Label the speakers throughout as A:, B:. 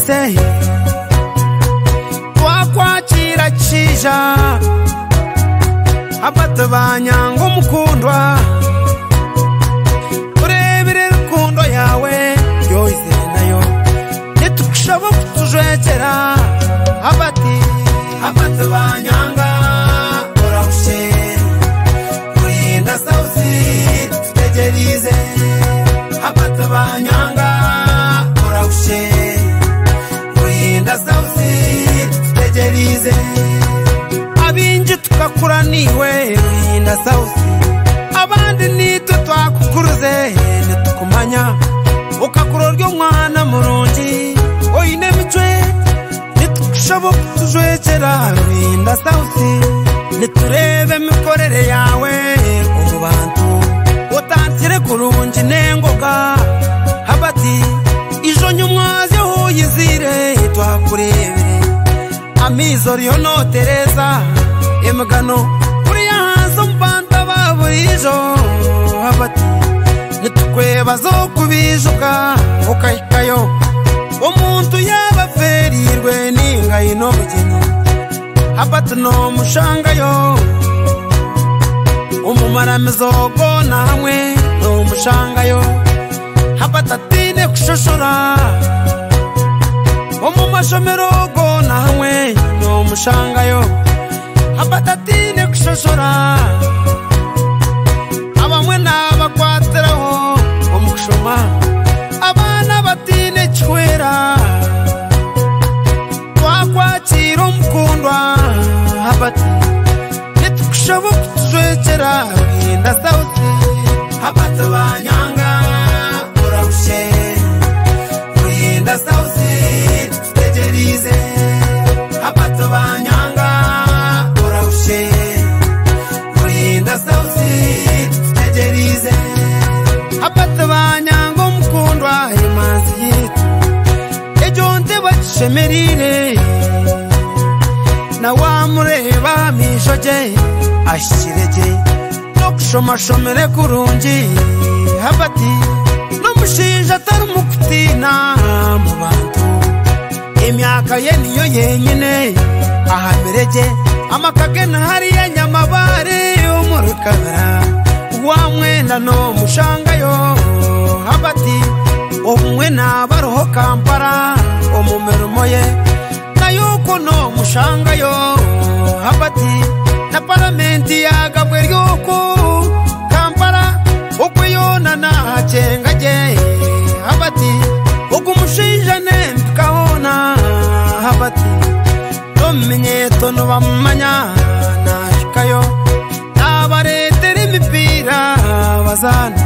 A: stegerise twakwakira kija abatabanyanga umukundwa urebere rukundo yawe yoize nayo nitukushabo kutujwekera abatabanyanga urahushe kurinda sausi stegerise abatabanyanga urahushe kurinda sausi stegerise abinji tukakuraniwe ruhinda sausi abandi nito twakukuruze nitukumanya ukakuroryo mwana murungi oine mitwe nitukushabo kutujwekera ruhinda sausi niturebe mikorere yawe mu bantu utantire kurungi nengoga habati ijo nyumwaze huyizire twakurebere amizori yono Teresa emgano kuriya hanze mbanda baburijo habati nitukweba zo kubijuka ukayikayo umuntu yabaferirwe ninga ino bugeni habati no mushangayo umumaramizogo namwe no mushangayo habati atine kushoshora umumashomero go namwe no mushangayo habati atine kushoshora abamwe nabakwatiraho umukushoma abana batine chwera twakwakira umukundwa habati nitukushabo kutujwekera ruhinda sausi abatabanyanga urahushe ruhinda sausi stegerise abatabanyanga urahushe ruhinda sausi stegerise abatabanyanga umukundwa imanzi yitu ejo nteba kishemerire na wamureba mishoje ashirege no kushomashomere kurungi habati no mushinja atari umukutina mu bantu imyaka ye niyo yenyine ahamerege amakagena hariya nyamabare umurukabara wa mwenda no mushangayo habati umwe nabaroho Kampala umumerumo ye nayuko no mushangayo habati na parlamenti yagabwe ryuko Kampala ukuyona na cengaje habati ugumushinja nempikahona habati nomenyeto no bamanya nashikayo nabaretera imipira bazana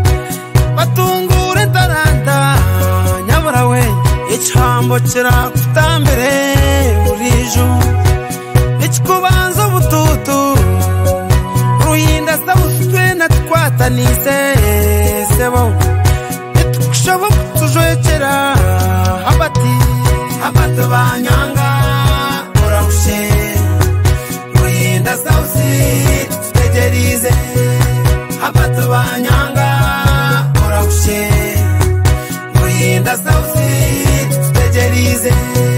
A: batungure taranta nyaburawe icambo kirakutambere urijo ikikubanza bututu ruhinda sausi na twatanise sebo nitukushabo kutujwekera habati abatabanyanga urahushe ruhinda sausi stegerise abatabanyanga urahushe ruhinda sausi stegerise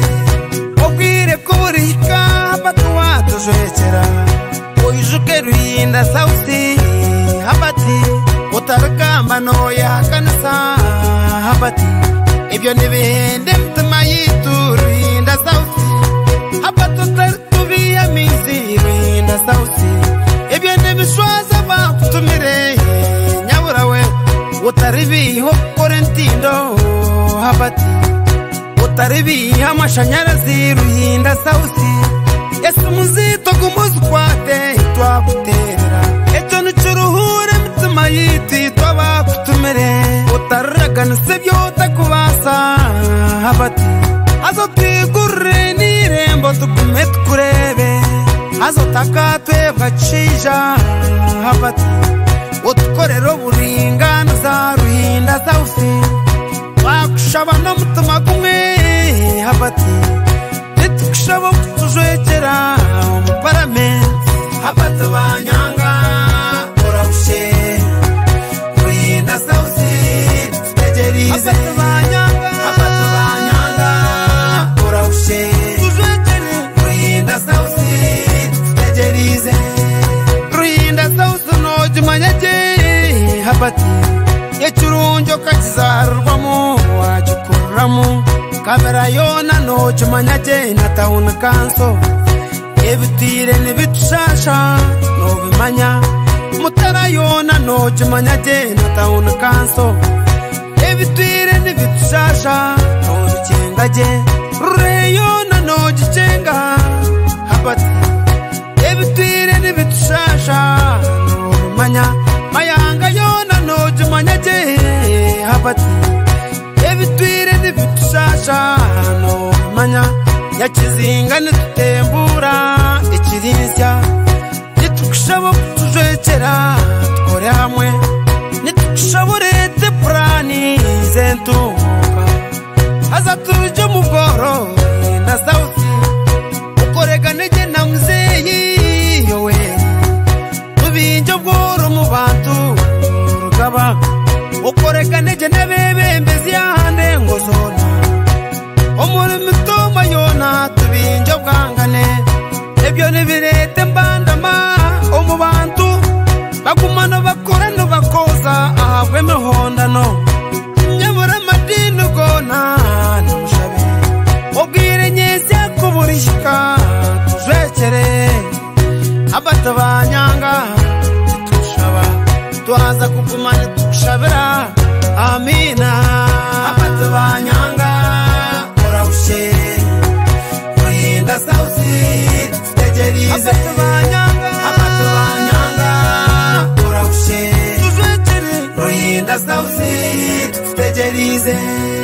A: obwire kuburika batwatujwekera oyijuke ruhinda sausi habati utaragamba no yakanisa habati ibyo nibihende mtima yitu ruhinda sausi habati utaritubiya mizi ruhinda sausi ibyo nibishwaza bakutumire nyaburawe utaribiho korentindo habati utaribiha amashanyarazi ruhinda sausi yesu muzito gumuzikwate twaguterera ejo nicuruhure mitima yiti twabakutumire utararaganise byo utakubasa habati azo twigurire n'irembo tugume tukurebe azo takatwebwa cija habati utkorero buringaniza ruhinda sausi wakushaba n'umutima gumwe habati nitukushabo kutujwekera umuparamenti abatabanyanga urahushe ruhinda sausi stegerise abatabanyanga chimanya jena town council ebitire nibitushasha no bimanya mutara yona no chimanya jena town council ebitire nibitushasha no bichenga je reyona no jichenga habati ebitire nibitushasha no bimanya mayanga yona no chimanya je habati ebitire nibitushasha no bimanya yachizinga nitutembura ikirisya nitukushabo kutujwekera tukore hamwe nitukushaburete plani zentuka haza tuje mu bworo na sauti ukorega nege na muzeyi yowe tubinje bworo mu bantu rugaba ukorega nege nebebembezi yande ngozona omuri mitoma yona tubinje bwangane ebyo nibirete mbandama omu bantu bagumana bakorana bakoza ahabwe mihondano nyabura madini gona n'umushabe ubwire nyesya kuburishika tujwekere abatabanyanga tushaba twaza kugumana tukushabira amina abatabanyanga orabushe ruhinda sauti stegerize abatabanyanga orabushe tujwekere ruhinda sauti stegerize